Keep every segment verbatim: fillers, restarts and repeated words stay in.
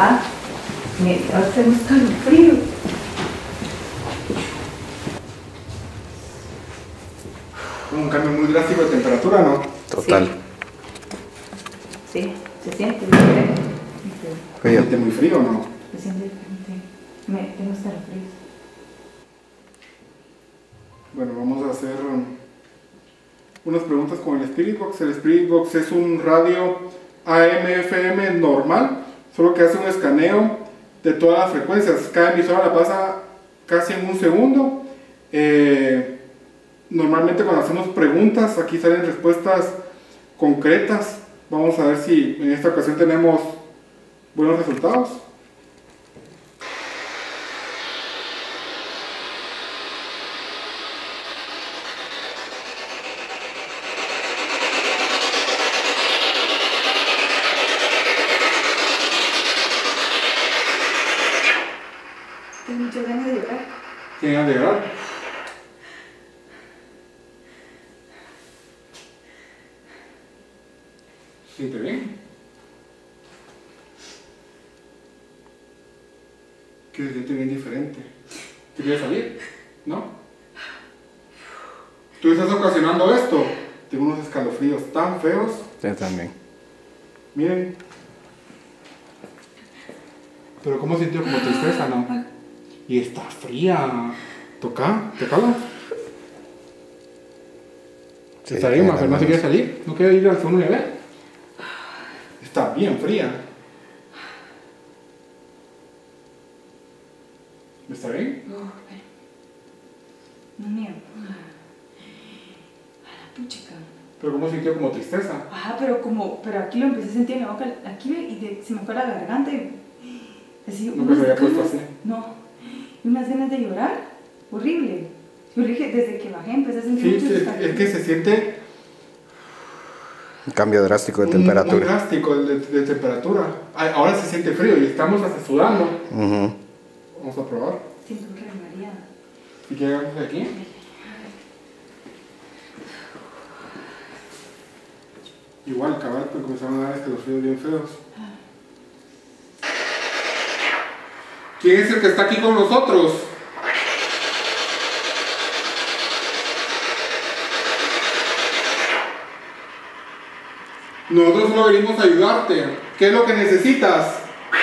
Ajá. Me, ahora tengo escalofrío. Un cambio muy drástico de temperatura, ¿no? Total. Sí, sí se siente diferente. ¿Se siente muy frío o no? Se siente diferente. Me, tengo escalofríos. Bueno, vamos a hacer um, unas preguntas con el Spirit Box. El Spirit Box es un radio A M F M normal, solo que hace un escaneo de todas las frecuencias. Cada emisora la pasa casi en un segundo. Eh, normalmente cuando hacemos preguntas, aquí salen respuestas concretas. Vamos a ver si en esta ocasión tenemos buenos resultados. Tengo muchas ganas de llorar. ¿Tienen ganas de llorar? ¿Siente bien? Que se siente bien diferente. ¿Te quieres salir? ¿No? ¿Tú estás ocasionando esto? Tengo unos escalofríos tan feos. Yo también. Miren. Pero ¿cómo sintió? Como tristeza, ¿no? Y está fría. Toca, tocala. Sí, Está bien, tiene pero no se ganas. quiere salir. ¿No quiere ir al segundo nivel? Está bien fría. ¿Está bien? No, espera. No miedo. A la puchica. Pero ¿cómo sintió? Como tristeza. Ajá, pero como, pero aquí lo empecé a sentir en la boca, aquí me- y de- se me fue la garganta y así, Nunca unas se había puesto ganas- así. No, y unas ganas de llorar, horrible. Yo dije, desde que bajé empecé a sentir Sí, muchos sí, es, escalofríos. es que se siente Un cambio drástico de muy- muy temperatura. drástico de, de temperatura. Ay, ahora se siente frío y estamos hasta sudando. Ujú. Vamos a probar. Siento que me mareada. ¿Y qué hagamos aquí? Igual, cabal, pues comenzaron a dar escalofríos bien feos. ¿Quién es el que está aquí con nosotros? Nosotros solo venimos a ayudarte. ¿Qué es lo que necesitas?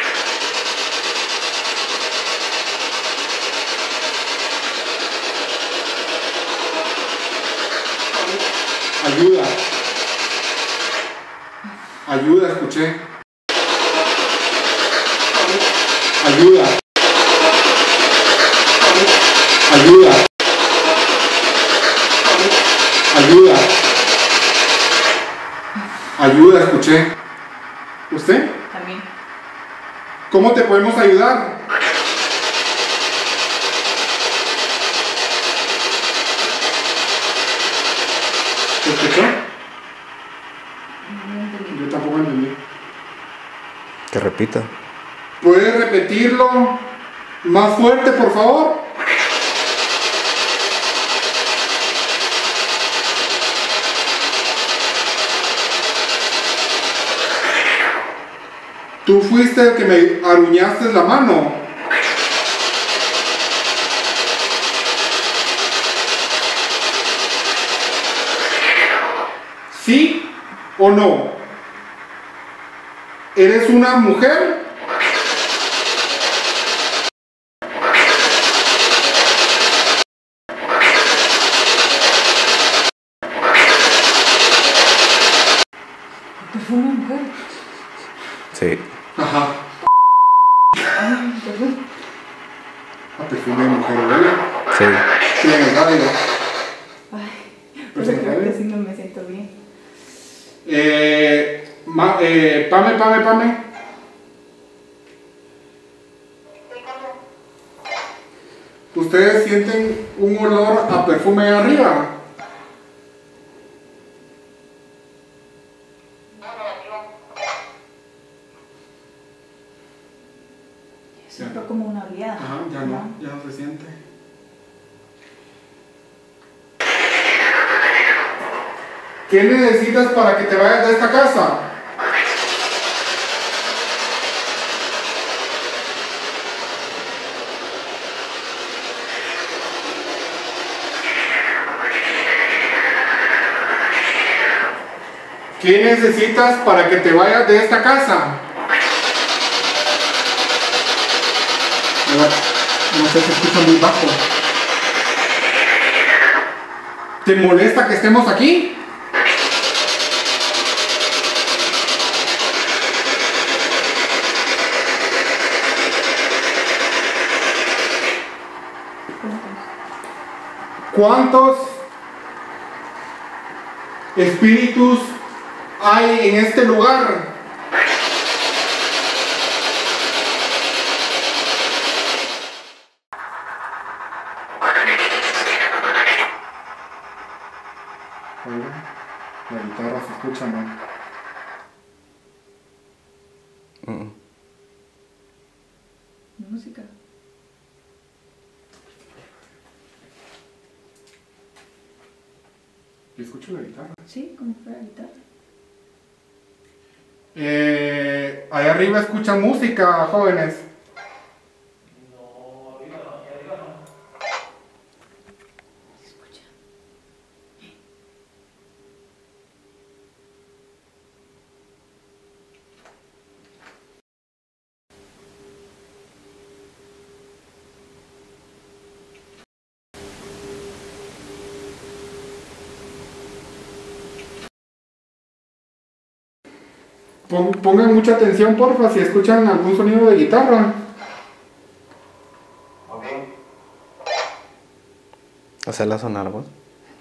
Ayuda. Ayuda, escuché. Ayuda. Ayuda. Ayuda. Ayuda, escuché. ¿Usted? También. ¿Cómo te podemos ayudar? ¿Te escuchó? No entendí. Yo tampoco entendí. Que repita. ¿Puedes repetirlo más fuerte, por favor? Tú fuiste el que me aruñaste la mano. ¿Sí o no? ¿Eres una mujer? ¿Tú fue una mujer? Sí. Ajá. Ay, perdón. A perfume de mujer, ¿verdad? Sí. Sí, en el radio. Ay, pero creo que sí no me siento bien. Eh, ma, eh, Pame, Pame, Pame. ¿Ustedes sienten un olor a perfume ahí arriba? Siento como una oleada. Ajá, ya no, ya no se siente. ¿Qué necesitas para que te vayas de esta casa? ¿Qué necesitas para que te vayas de esta casa? No sé, se escucha muy bajo. ¿Te molesta que estemos aquí? ¿Cuántos espíritus hay en este lugar? La guitarra se escucha, ¿no? Mm. Música. Yo escucho la guitarra. Sí, como fuera guitarra. Eh, ahí arriba escuchan música, jóvenes. No, arriba no, aquí arriba no. Se escucha. Pon- Pongan mucha atención, porfa, si escuchan algún sonido de guitarra. Ok. Hacerla sonar, vos.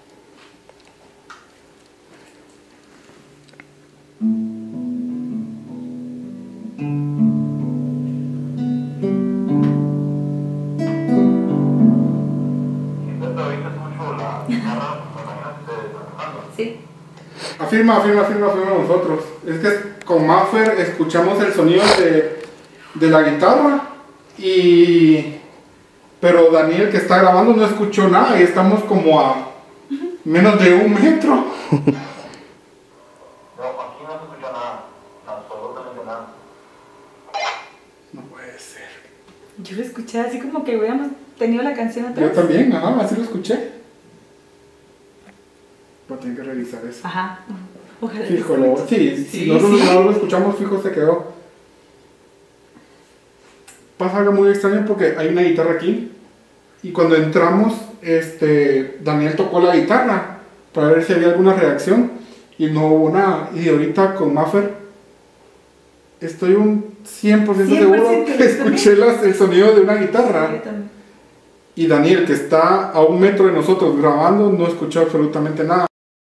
Si tú oíste mucho la guitarra, me imagino que te está tocando. Sí. Afirma, afirma, afirma, afirma nosotros. Es que con Maffer escuchamos el sonido de, de la guitarra y... Pero Daniel que está grabando no escuchó nada y estamos como a menos de un metro. No, aquí no se escucha nada. Absolutamente nada. No puede ser. Yo lo escuché así como que hubiéramos tenido la canción Yo atrás. también, ajá, así lo escuché. Pues tengo que revisar eso. Ajá. Ojalá. Fijo, lo, sí, Sí, si nosotros sí. no lo escuchamos, fijo se quedó. Pasa algo muy extraño porque hay una guitarra aquí y cuando entramos, este, Daniel tocó la guitarra para ver si había alguna reacción y no hubo nada. Y ahorita con Maffer estoy un cien por ciento seguro cien por ciento que escuché las- el sonido de una Yo guitarra. también. Y Daniel, que está a un metro de nosotros grabando, no escuchó absolutamente nada.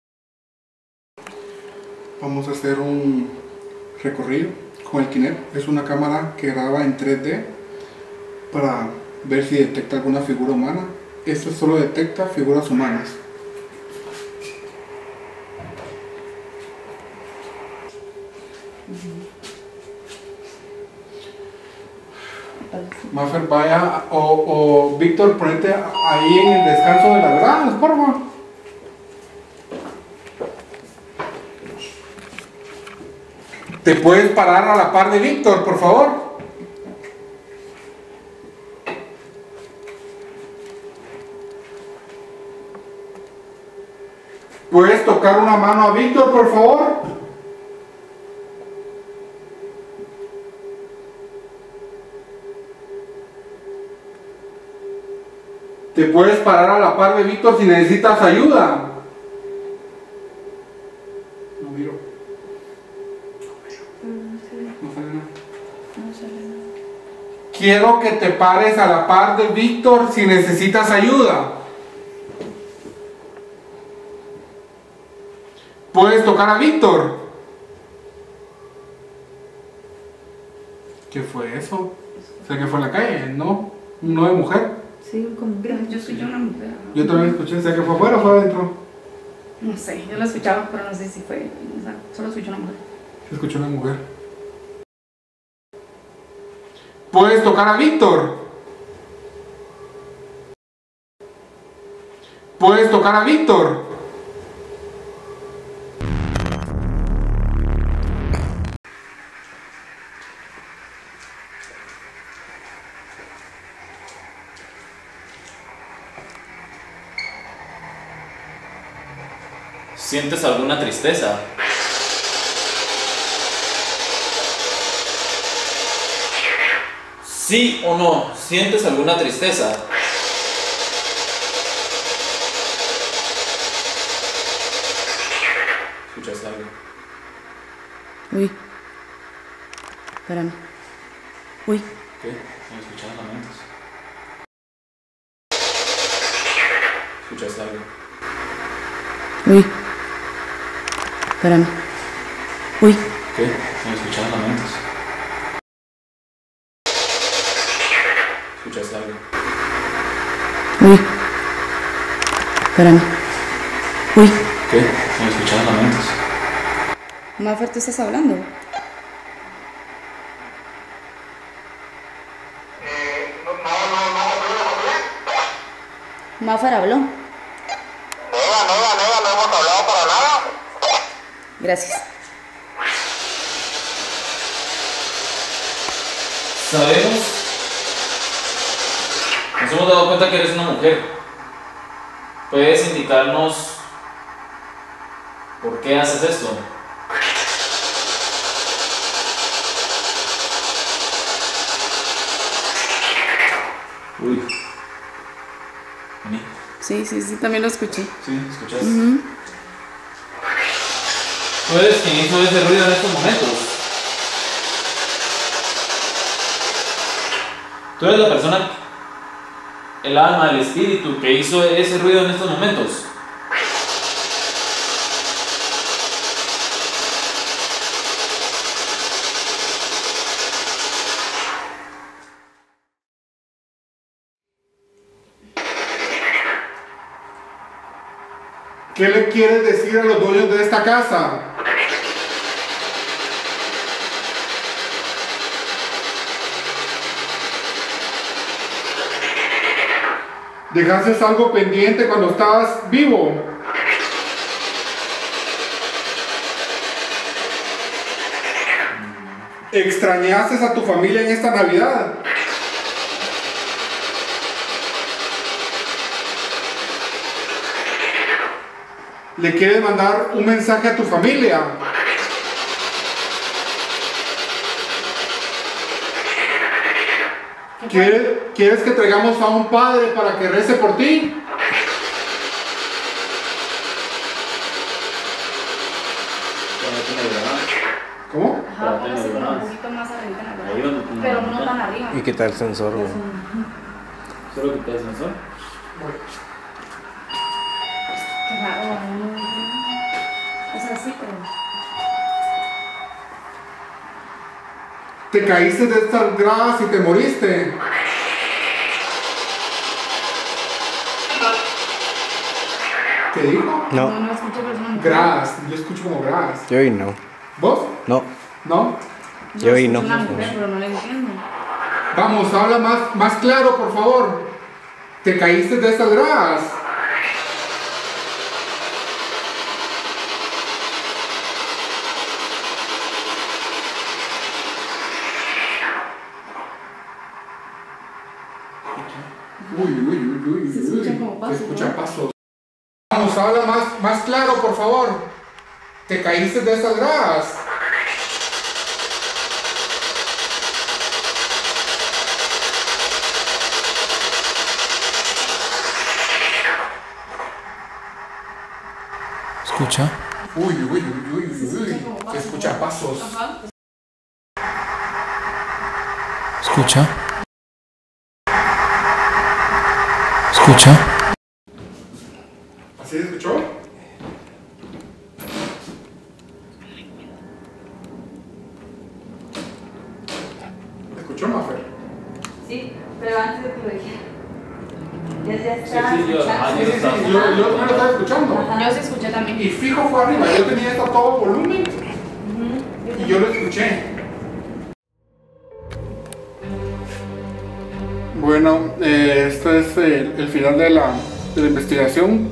Vamos a hacer un recorrido con el Kinect. Es una cámara que graba en tres D para ver si detecta alguna figura humana. Esto solo detecta figuras humanas. Maffer, vaya, o, o Víctor, ponete ahí en el descanso de las gradas, por favor. ¿Te puedes parar a la par de Víctor, por favor? ¿Puedes tocar una mano a Víctor, por favor? ¿Te puedes parar a la par de Víctor si necesitas ayuda? No miro. No se ve, No sale nada. no se ve nada. Quiero que te pares a la par de Víctor si necesitas ayuda. ¿Puedes tocar a Víctor? ¿Qué fue eso? O sea, que fue en la calle, ¿no? No de mujer. Sí, como que Yo soy yo una mujer. ¿no? Yo también escuché, o sea, que fue afuera o fue adentro. No sé, yo lo escuchaba, pero no sé si fue. O sea, solo escucho una mujer. Se escuchó una mujer. ¿Puedes tocar a Víctor? ¿Puedes tocar a Víctor? ¿Sientes alguna tristeza? ¿Sí o no sientes alguna tristeza? ¿Escuchaste algo? Uy. Espérame. Uy. ¿Qué? ¿No escuchas lamentos? ¿Escuchaste algo? Uy. Espérame. Uy. ¿Qué? ¿No escuchas lamentos? ¿Escuchaste algo? Uy. Espérame. Uy. ¿Qué? ¿No escuchas lamentos? Mafer, ¿tú estás hablando? Eh, no, no, no, no, no, Mafer habló. Nega, nega, nega, no hemos hablado para nada. Gracias. Sabemos, nos hemos dado cuenta que eres una mujer. ¿Puedes indicarnos por qué haces esto? Uy. Vení. Sí, sí, sí, también lo escuché. Sí, ¿escuchas? Ujú. ¿Tú eres quien hizo ese ruido en estos momentos? Tú eres la persona, el alma, el espíritu que hizo ese ruido en estos momentos. ¿Qué le quieres decir a los dueños de esta casa? ¿Dejaste algo pendiente cuando estabas vivo? ¿Extrañaste a tu familia en esta Navidad? ¿Le quieres mandar un mensaje a tu familia? ¿Quieres, ¿Quieres que traigamos a un padre para que rece por ti? ¿Cómo? Ajá, póngase como un poquito más arriba en la verdad. Pero no tan arriba. Y quita el sensor, güey. ¿Solo quitas el sensor? Qué raro, ¿no? O sea, sí, pero... ¿Te caíste de estas gradas y te moriste? ¿Qué dijo? No, No, no escucho personas. Gradas, yo escucho como gradas. yo y no. ¿Vos? No, ¿No? yo y no. Una mujer, pero no le entiendo. Vamos, habla más, más claro, por favor. ¿Te caíste de estas gradas? Uy, uy, uy, uy, Se uy. escuchan como pasos, Se escuchan ¿no? pasos. Vamos, habla más, más claro, por favor. ¿Te caíste de esas gradas? ¿Escucha? Uy, uy, uy, uy, uy. Se escuchan pasos. Ajá. ¿Escucha? ¿Escucha? ¿Así se escuchó? ¿Escuchó, Mafer? Sí, pero antes de que lo dijera. Ya, ya está. Sí, sí, yo- ah, Sí, sí, sí, yo, yo también lo estaba escuchando. Yo sí escuché también. Y fijo fue arriba, yo tenía esto a todo volumen y yo lo escuché. Bueno, eh, este es el, el final de la, de la investigación.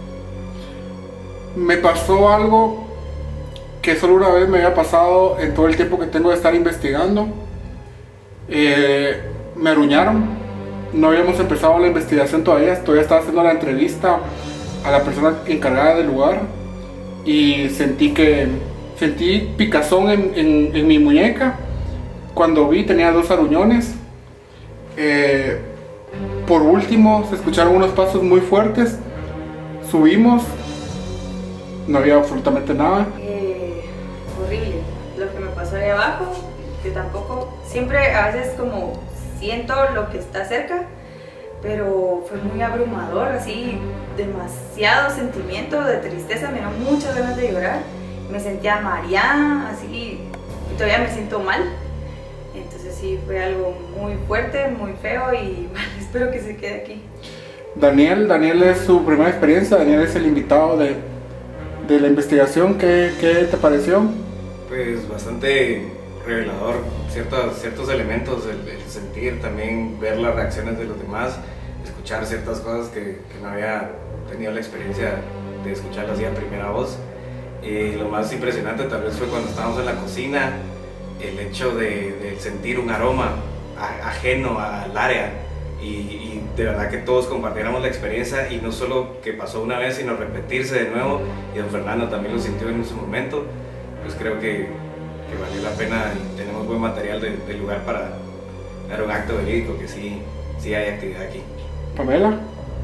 Me pasó algo que solo una vez me había pasado en todo el tiempo que tengo de estar investigando. Eh, me aruñaron. No habíamos empezado la investigación todavía, todavía estaba haciendo la entrevista a la persona encargada del lugar y sentí que sentí picazón en, en, en mi muñeca. Cuando vi tenía dos aruñones Eh, por último, se escucharon unos pasos muy fuertes. Subimos, no había absolutamente nada. Eh, horrible lo que me pasó ahí abajo. Yo tampoco, siempre a veces como siento lo que está cerca, pero fue muy abrumador, así demasiado sentimiento de tristeza, me dieron muchas ganas de llorar, me sentía mareada, así, y todavía me siento mal. Entonces sí, fue algo muy fuerte, muy feo y bueno, espero que se quede aquí. Daniel, Daniel es su primera experiencia, Daniel es el invitado de, de la investigación. ¿Qué, qué te pareció? Pues bastante revelador, ciertos, ciertos elementos, el, el sentir, también ver las reacciones de los demás, escuchar ciertas cosas que, que no había tenido la experiencia de escucharlas así a primera voz. Y lo más impresionante tal vez fue cuando estábamos en la cocina, el hecho de, de sentir un aroma a, ajeno al área y, y de verdad que todos compartiéramos la experiencia y no solo que pasó una vez sino repetirse de nuevo, y don Fernando también lo sintió en su momento. Pues creo que, que valió la pena y tenemos buen material de, del lugar para dar un acto verídico, que sí, sí hay actividad aquí. Pamela.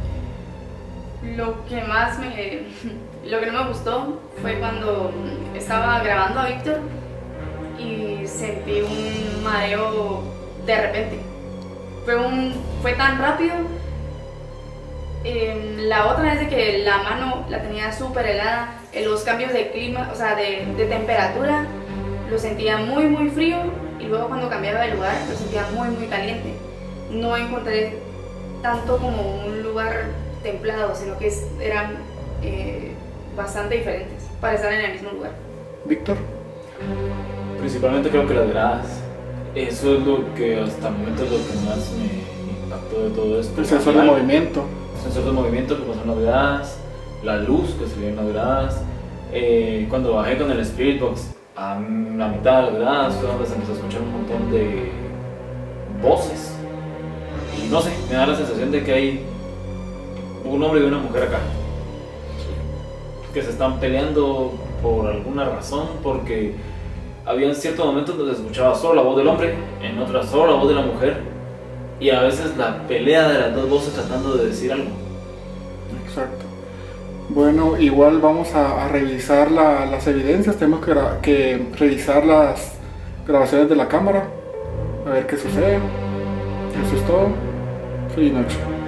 Lo que más me, lo que no me gustó fue cuando estaba grabando a Víctor y sentí un mareo de repente. Fue, un, fue tan rápido. Eh, la otra es de que la mano la tenía súper helada, eh, los cambios de clima, o sea, de, de temperatura, lo sentía muy muy frío, y luego cuando cambiaba de lugar lo sentía muy muy caliente. No encontré tanto como un lugar templado, sino que es, eran eh, bastante diferentes para estar en el mismo lugar. Víctor. Principalmente creo que las gradas. Eso es lo que hasta el momento es lo que más me impactó de todo esto. El sensor de movimiento. El sensor de movimiento que pasó en las gradas, la luz que se veía en las gradas. Eh, cuando bajé con el Spirit Box a la mitad de las gradas fue donde se empezó a escuchar un montón de voces. Y no sé, me da la sensación de que hay un hombre y una mujer acá que se están peleando por alguna razón, porque había ciertos momentos donde se escuchaba solo la voz del hombre, en otras solo la voz de la mujer, y a veces la pelea de las dos voces tratando de decir algo. Exacto. Bueno, igual vamos a, a revisar la, las evidencias, tenemos que, que revisar las grabaciones de la cámara, a ver qué sucede. Eso es todo. Feliz noche.